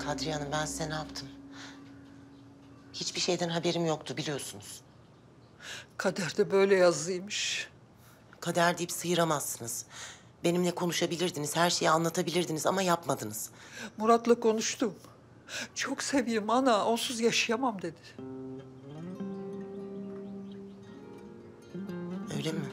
Kadriye Hanım, ben size ne yaptım? Hiçbir şeyden haberim yoktu, biliyorsunuz. Kaderde böyle yazıymış. Kader deyip sıyıramazsınız. Benimle konuşabilirdiniz, her şeyi anlatabilirdiniz ama yapmadınız. Murat'la konuştum. Çok seviyorum ana, onsuz yaşayamam dedi. Öyle mi?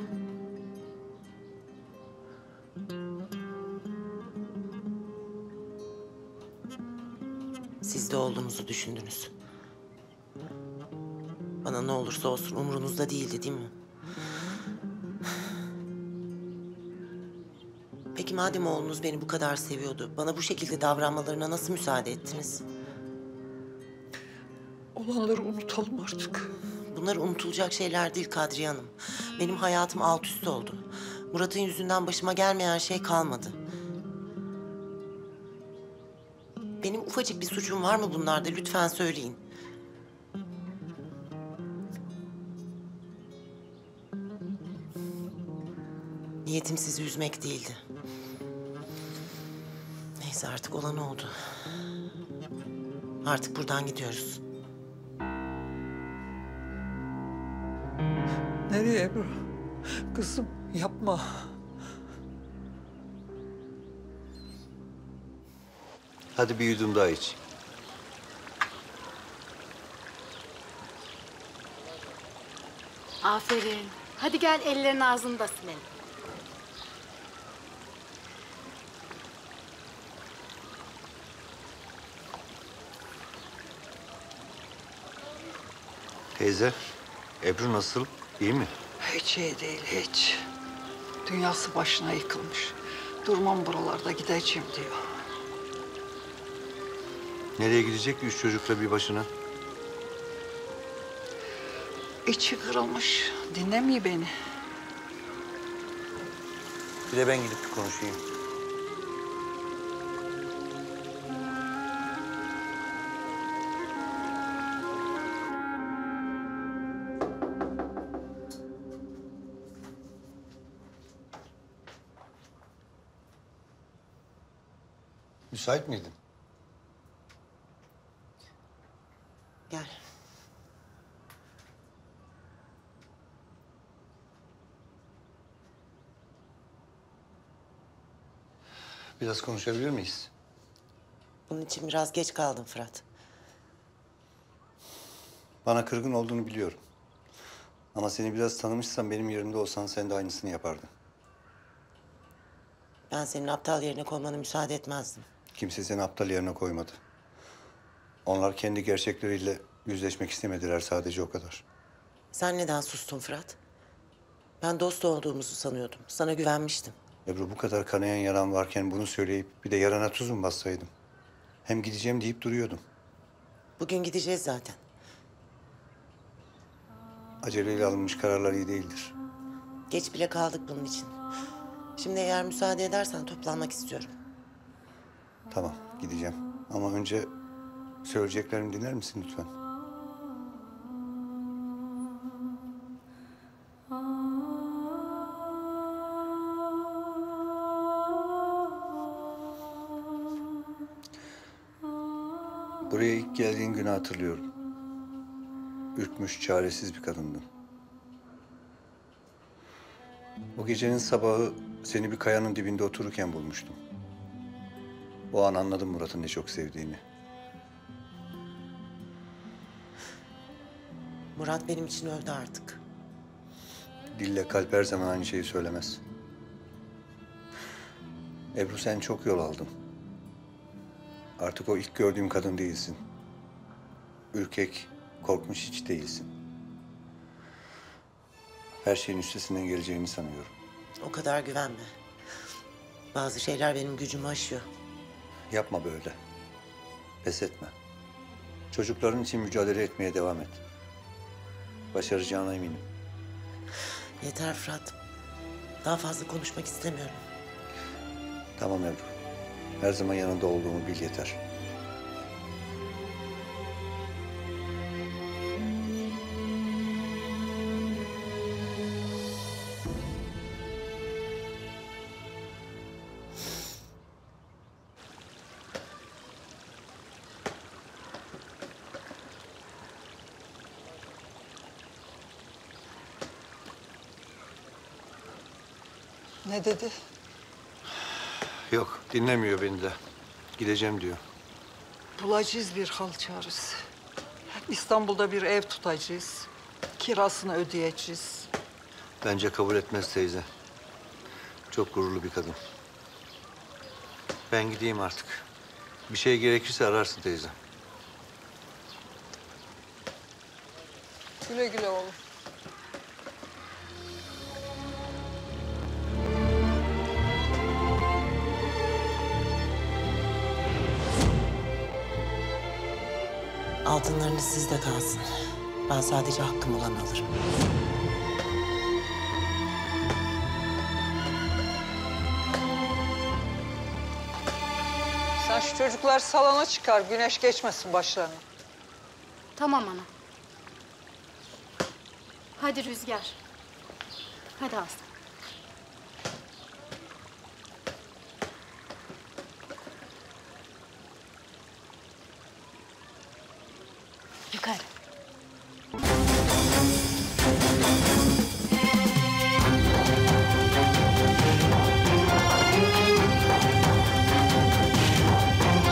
Siz de oğlunuzu düşündünüz. Bana ne olursa olsun umurunuzda değildi, değil mi? Peki madem oğlunuz beni bu kadar seviyordu, bana bu şekilde davranmalarına nasıl müsaade ettiniz? Olanları unutalım artık. Bunlar unutulacak şeyler değil Kadriye Hanım. Benim hayatım alt üst oldu. Murat'ın yüzünden başıma gelmeyen şey kalmadı. Benim ufacık bir suçum var mı bunlarda? Lütfen söyleyin. Niyetim sizi üzmek değildi. Neyse, artık olan oldu. Artık buradan gidiyoruz. Nereye Ebru? Kızım yapma. Hadi bir yudum daha iç. Aferin. Hadi gel ellerin ağzını da silelim. Teyze, Ebru nasıl? İyi mi? Hiç iyi değil, hiç. Dünyası başına yıkılmış. Durmam buralarda, gideceğim diyor. Nereye gidecek ki üç çocukla bir başına? İçi kırılmış, dinlemiyor beni. Bir de ben gidip bir konuşayım. Müsait miydin? Gel. Biraz konuşabilir miyiz? Bunun için biraz geç kaldın Fırat. Bana kırgın olduğunu biliyorum. Ama seni biraz tanımışsam benim yerimde olsan sen de aynısını yapardın. Ben senin aptal yerine koymana müsaade etmezdim. Kimse seni aptal yerine koymadı. Onlar kendi gerçekleriyle yüzleşmek istemediler, sadece o kadar. Sen neden sustun Fırat? Ben dost olduğumuzu sanıyordum. Sana güvenmiştim. Ebru, bu kadar kanayan yaran varken bunu söyleyip bir de yarana tuz mu bassaydım? Hem gideceğim deyip duruyordum. Bugün gideceğiz zaten. Aceleyle alınmış kararlar iyi değildir. Geç bile kaldık bunun için. Şimdi eğer müsaade edersen toplanmak istiyorum. Tamam, gideceğim. Ama önce söyleyeceklerimi dinler misin lütfen? Buraya ilk geldiğin günü hatırlıyorum. Ürkmüş, çaresiz bir kadındın. O gecenin sabahı seni bir kayanın dibinde otururken bulmuştum. O an anladım Murat'ın ne çok sevdiğini. Murat benim için öldü artık. Dille kalp her zaman aynı şeyi söylemez. Ebru, sen çok yol aldın. Artık o ilk gördüğüm kadın değilsin. Ürkek, korkmuş hiç değilsin. Her şeyin üstesinden geleceğini sanıyorum. O kadar güvenme. Bazı şeyler benim gücümü aşıyor. Yapma böyle. Pes etme. Çocukların için mücadele etmeye devam et. Başaracağına eminim. Yeter Fırat. Daha fazla konuşmak istemiyorum. Tamam Ebru. Her zaman yanında olduğumu bil yeter. Ne dedi? Yok, dinlemiyor beni de. Gideceğim diyor. Bulacağız bir hal çaresi. İstanbul'da bir ev tutacağız. Kirasını ödeyeceğiz. Bence kabul etmez teyze. Çok gururlu bir kadın. Ben gideyim artık. Bir şey gerekirse ararsın teyze. Güle güle oğlum. Altınlarınız sizde kalsın. Ben sadece hakkım olanı alırım. Sen şu çocuklar salona çıkar. Güneş geçmesin başlarına. Tamam ana. Hadi Rüzgar. Hadi Aslan. Yukarı.